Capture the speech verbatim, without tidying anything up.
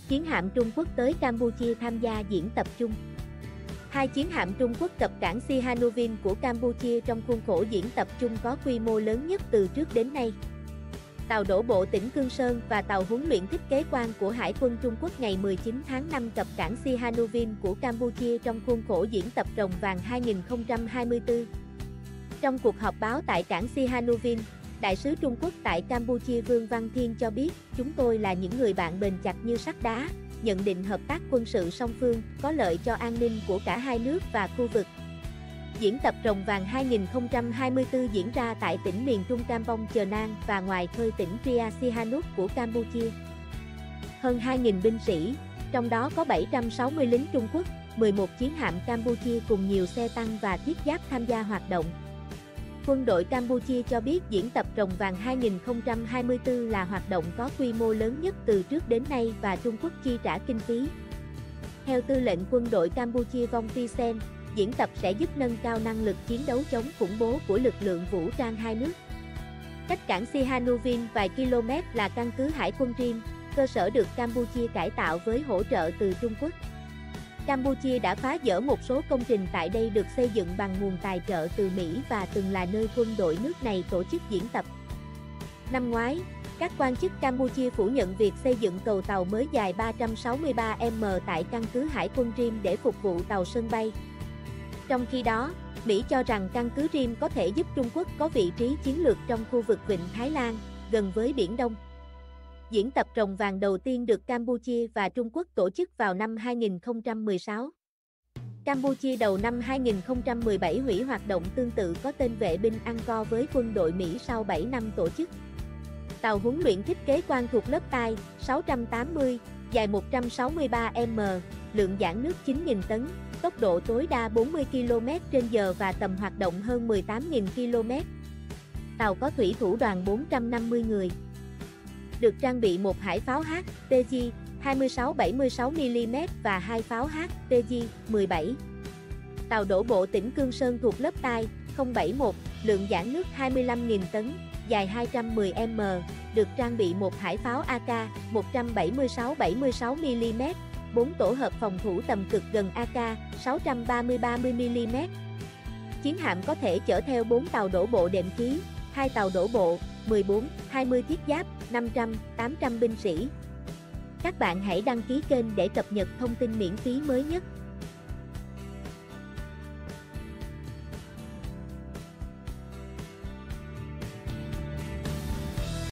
chiến hạm Trung Quốc tới Campuchia tham gia diễn tập chung. Hai chiến hạm Trung Quốc cập cảng Sihanoukville của Campuchia trong khuôn khổ diễn tập chung có quy mô lớn nhất từ trước đến nay. Tàu đổ bộ tỉnh Cương Sơn và tàu huấn luyện thiết kế quan của Hải quân Trung Quốc ngày mười chín tháng năm cập cảng Sihanoukville của Campuchia trong khuôn khổ diễn tập Rồng Vàng hai nghìn không trăm hai mươi tư. Trong cuộc họp báo tại cảng Sihanoukville, Đại sứ Trung Quốc tại Campuchia Vương Văn Thiên cho biết, chúng tôi là những người bạn bền chặt như sắt đá, nhận định hợp tác quân sự song phương có lợi cho an ninh của cả hai nước và khu vực. Diễn tập Rồng Vàng hai nghìn không trăm hai mươi tư diễn ra tại tỉnh miền Trung Kampong Chhnang Nang và ngoài khơi tỉnh Pria Sihanouk của Campuchia. Hơn hai nghìn binh sĩ, trong đó có bảy trăm sáu mươi lính Trung Quốc, mười một chiến hạm Campuchia cùng nhiều xe tăng và thiết giáp tham gia hoạt động. Quân đội Campuchia cho biết diễn tập Rồng Vàng hai nghìn không trăm hai mươi tư là hoạt động có quy mô lớn nhất từ trước đến nay và Trung Quốc chi trả kinh phí. Theo tư lệnh quân đội Campuchia Vong Phi Sen, diễn tập sẽ giúp nâng cao năng lực chiến đấu chống khủng bố của lực lượng vũ trang hai nước. Cách cảng Sihanoukville vài km là căn cứ Hải quân Rim, cơ sở được Campuchia cải tạo với hỗ trợ từ Trung Quốc. Campuchia đã phá dỡ một số công trình tại đây được xây dựng bằng nguồn tài trợ từ Mỹ và từng là nơi quân đội nước này tổ chức diễn tập. Năm ngoái, các quan chức Campuchia phủ nhận việc xây dựng cầu tàu mới dài ba trăm sáu mươi ba mét tại căn cứ Hải quân Rim để phục vụ tàu sân bay. Trong khi đó, Mỹ cho rằng căn cứ Rim có thể giúp Trung Quốc có vị trí chiến lược trong khu vực Vịnh Thái Lan, gần với Biển Đông. Diễn tập Rồng Vàng đầu tiên được Campuchia và Trung Quốc tổ chức vào năm hai nghìn không trăm mười sáu. Campuchia đầu năm hai nghìn không trăm mười bảy hủy hoạt động tương tự có tên vệ binh Angkor với quân đội Mỹ sau bảy năm tổ chức. Tàu huấn luyện thiết kế quan thuộc lớp Tai sáu trăm tám mươi, dài một trăm sáu mươi ba mét, lượng giãn nước chín nghìn tấn, tốc độ tối đa bốn mươi ki lô mét trên giờ và tầm hoạt động hơn mười tám nghìn ki lô mét. Tàu có thủy thủ đoàn bốn trăm năm mươi người. Được trang bị một hải pháo H T G hai mươi sáu bảy mươi sáu mi li mét và hai pháo H T G mười bảy. Tàu đổ bộ tỉnh Cương Sơn thuộc lớp Tai không bảy mốt, lượng giãn nước hai mươi lăm nghìn tấn, dài hai trăm mười mét, được trang bị một hải pháo A K một trăm bảy mươi sáu bảy mươi sáu mi li mét, bốn tổ hợp phòng thủ tầm cực gần A K sáu trăm ba mươi ba mươi mi li mét. Chiến hạm có thể chở theo bốn tàu đổ bộ đệm khí, hai tàu đổ bộ, mười bốn, hai mươi thiết giáp, năm trăm, tám trăm binh sĩ. Các bạn hãy đăng ký kênh để cập nhật thông tin miễn phí mới nhất.